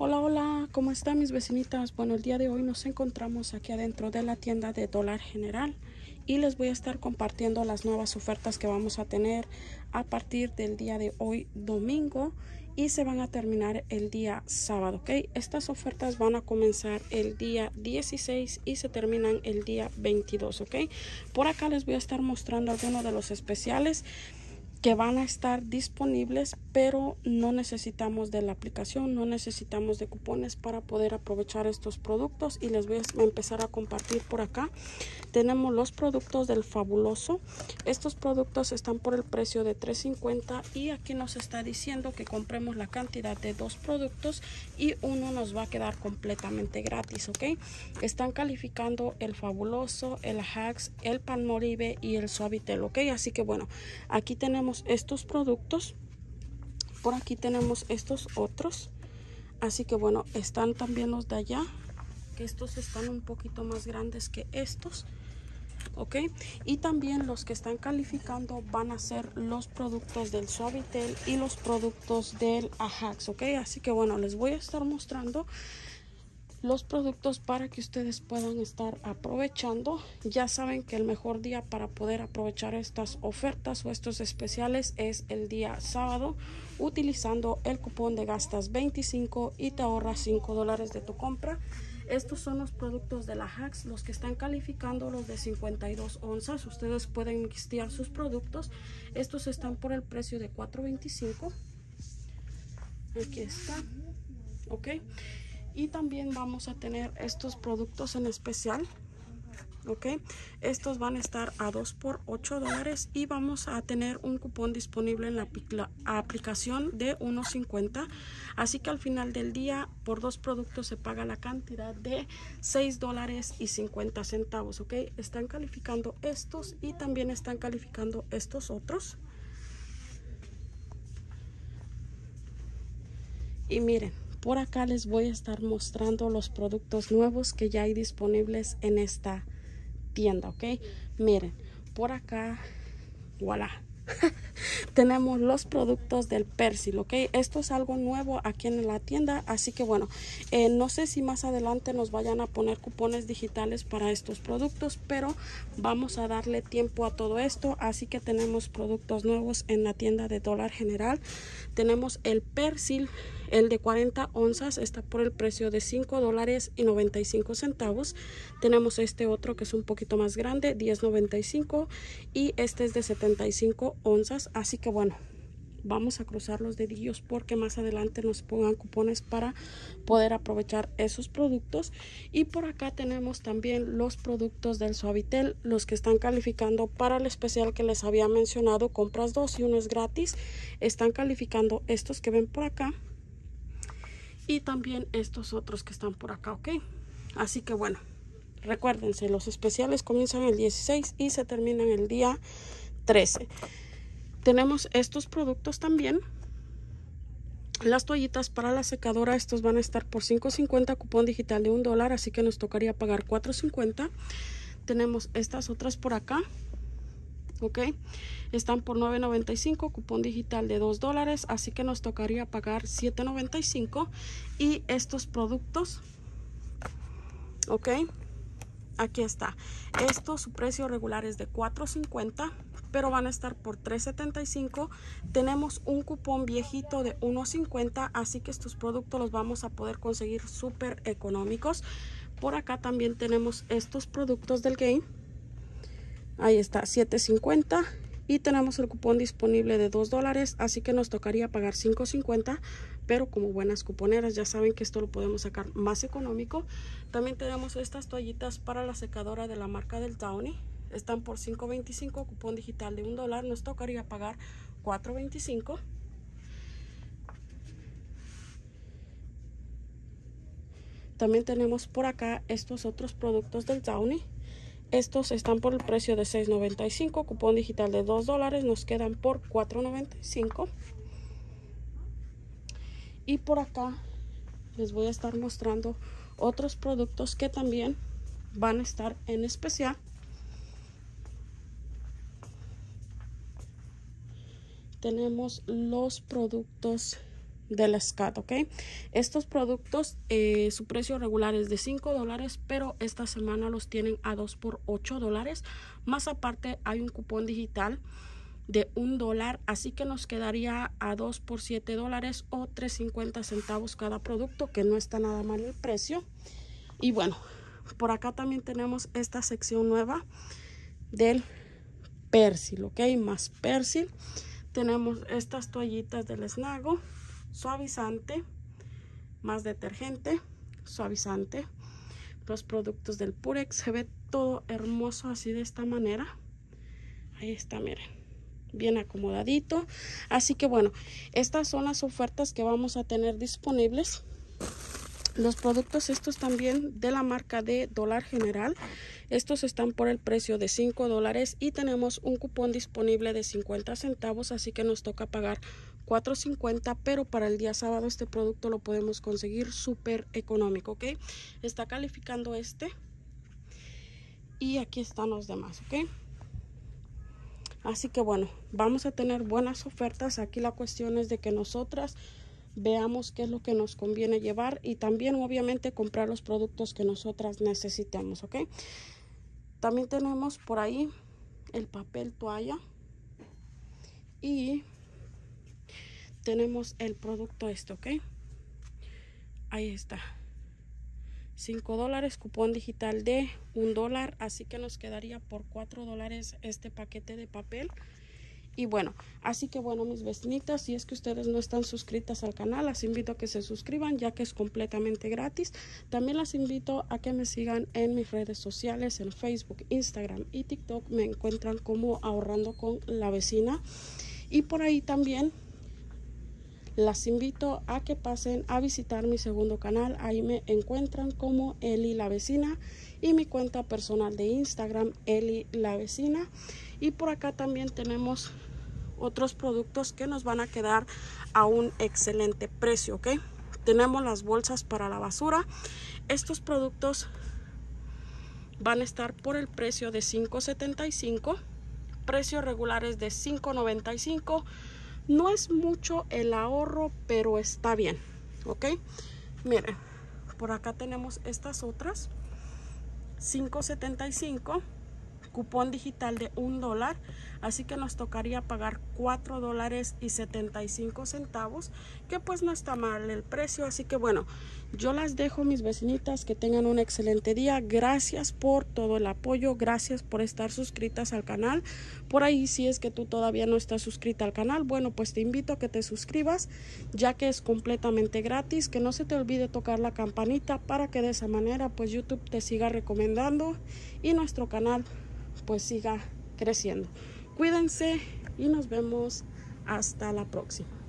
Hola, hola, ¿cómo están mis vecinitas? Bueno, el día de hoy nos encontramos aquí adentro de la tienda de Dollar General y les voy a estar compartiendo las nuevas ofertas que vamos a tener a partir del día de hoy, domingo, y se van a terminar el día sábado, ¿ok? Estas ofertas van a comenzar el día 16 y se terminan el día 22, ¿ok? Por acá les voy a estar mostrando algunos de los especiales que van a estar disponibles, pero no necesitamos de la aplicación, no necesitamos de cupones para poder aprovechar estos productos, y les voy a empezar a compartir por acá. Tenemos los productos del Fabuloso. Estos productos están por el precio de $3.50 y aquí nos está diciendo que compremos la cantidad de 2 productos y uno nos va a quedar completamente gratis, ¿ok? Están calificando el Fabuloso, el Hacks, el Palmolive y el Suavitel, ¿ok? Así que bueno, aquí tenemos estos productos, por aquí tenemos estos otros, así que bueno, están también los de allá, que estos están un poquito más grandes que estos, ok, y también los que están calificando van a ser los productos del Suavitel y los productos del Ajax, ok. Así que bueno, les voy a estar mostrando los productos para que ustedes puedan estar aprovechando. Ya saben que el mejor día para poder aprovechar estas ofertas o estos especiales es el día sábado, utilizando el cupón de gastas 25 y te ahorras $5 de tu compra. Estos son los productos de la Hacks, los que están calificando, los de 52 onzas. Ustedes pueden listear sus productos. Estos están por el precio de $4.25. Aquí está, ok. Y también vamos a tener estos productos en especial, ok. Estos van a estar a 2 por $8 y vamos a tener un cupón disponible en la aplicación de $1.50. Así que al final del día, por 2 productos se paga la cantidad de $6.50, ok. Están calificando estos y también están calificando estos otros. Y miren, por acá les voy a estar mostrando los productos nuevos que ya hay disponibles en esta tienda, ok. Miren, por acá, voilà. Tenemos los productos del Persil, ok. Esto es algo nuevo aquí en la tienda, así que bueno, no sé si más adelante nos vayan a poner cupones digitales para estos productos, pero vamos a darle tiempo a todo esto. Así que tenemos productos nuevos en la tienda de Dollar General. Tenemos el Persil, el de 40 onzas, está por el precio de $5.95. Tenemos este otro que es un poquito más grande, $10.95, y este es de 75 onzas. Así que bueno, vamos a cruzar los dedillos porque más adelante nos pongan cupones para poder aprovechar esos productos. Y por acá tenemos también los productos del Suavitel, los que están calificando para el especial que les había mencionado, compras 2 y 1 es gratis. Están calificando estos que ven por acá y también estos otros que están por acá, ok. Así que bueno, recuérdense, los especiales comienzan el 16 y se terminan el día 13. Tenemos estos productos también. Las toallitas para la secadora, estos van a estar por $5.50, cupón digital de $1, así que nos tocaría pagar $4.50. Tenemos estas otras por acá, ok, están por $9.95, cupón digital de $2, así que nos tocaría pagar $7.95. Y estos productos, ok, aquí está. Esto, su precio regular es de $4.50, pero van a estar por $3.75. Tenemos un cupón viejito de $1.50, así que estos productos los vamos a poder conseguir súper económicos. Por acá también tenemos estos productos del Game. Ahí está, $7.50. Y tenemos el cupón disponible de $2, así que nos tocaría pagar $5.50. Pero como buenas cuponeras ya saben que esto lo podemos sacar más económico. También tenemos estas toallitas para la secadora de la marca del Downy. Están por $5.25, cupón digital de $1. Nos tocaría pagar $4.25. También tenemos por acá estos otros productos del Downy. Estos están por el precio de $6.95, cupón digital de $2. Nos quedan por $4.95. Y por acá les voy a estar mostrando otros productos que también van a estar en especial. Tenemos los productos del Scott, ok. Estos productos, su precio regular es de $5, pero esta semana los tienen a 2 por $8. Más aparte hay un cupón digital de $1, así que nos quedaría a 2 por $7 o 3.50 centavos cada producto, que no está nada mal el precio. Y bueno, por acá también tenemos esta sección nueva del Persil, ok, más Persil. Tenemos estas toallitas del Snago, suavizante, más detergente, suavizante. Los productos del Purex, se ve todo hermoso así de esta manera. Ahí está, miren, bien acomodadito. Así que bueno, estas son las ofertas que vamos a tener disponibles. Los productos estos también de la marca de Dollar General, estos están por el precio de $5 y tenemos un cupón disponible de 50 centavos, así que nos toca pagar $4.50, pero para el día sábado este producto lo podemos conseguir súper económico, ok. Está calificando este y aquí están los demás, ok. Así que bueno, vamos a tener buenas ofertas. Aquí la cuestión es de que nosotras veamos qué es lo que nos conviene llevar y también obviamente comprar los productos que nosotras necesitemos, ok. También tenemos por ahí el papel toalla y tenemos el producto este, ok. Ahí está, $5, cupón digital de $1, así que nos quedaría por $4 este paquete de papel. Y bueno, así que bueno, mis vecinitas, si es que ustedes no están suscritas al canal, las invito a que se suscriban, ya que es completamente gratis. También las invito a que me sigan en mis redes sociales, en Facebook, Instagram y TikTok. Me encuentran como Ahorrando con la Vecina. Y por ahí también las invito a que pasen a visitar mi segundo canal. Ahí me encuentran como Eli la Vecina y mi cuenta personal de Instagram, Eli la Vecina. Y por acá también tenemos otros productos que nos van a quedar a un excelente precio, ok. Tenemos las bolsas para la basura. Estos productos van a estar por el precio de $5.75. Precios regulares de $5.95. No es mucho el ahorro, pero está bien, ok. Miren, por acá tenemos estas otras, $5.75, cupón digital de $1, así que nos tocaría pagar $4.75, que pues no está mal el precio. Así que bueno, yo las dejo, mis vecinitas, que tengan un excelente día. Gracias por todo el apoyo, gracias por estar suscritas al canal. Por ahí, si es que tú todavía no estás suscrita al canal, bueno, pues te invito a que te suscribas, ya que es completamente gratis. Que no se te olvide tocar la campanita para que de esa manera pues YouTube te siga recomendando y nuestro canal pues siga creciendo. Cuídense y nos vemos hasta la próxima.